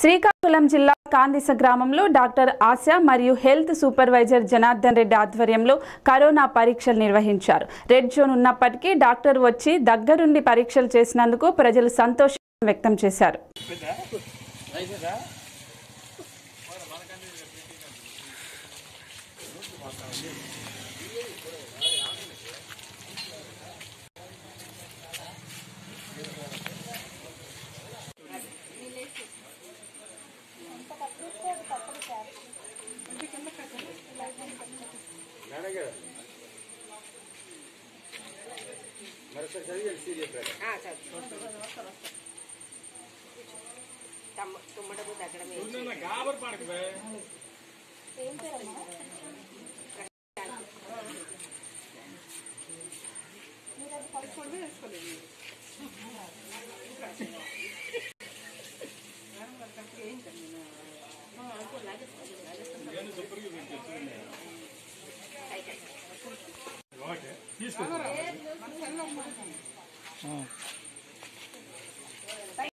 శ్రీకాకుళం జిల్లా కాందిస గ్రామంలో డాక్టర్ ఆశా మరియు హెల్త్ సూపర్వైజర్ జనార్దన్ రెడ్డి ఆధ్వర్యంలో కరోనా పరీక్షలు నిర్వహించారు. రెడ్ జోన్ ఉన్నప్పటికీ డాక్టర్ వచ్చి దగ్గరుండి పరీక్షలు చేసినందుకు ప్రజలు సంతోషం వ్యక్తం చేశారు. తీసుకో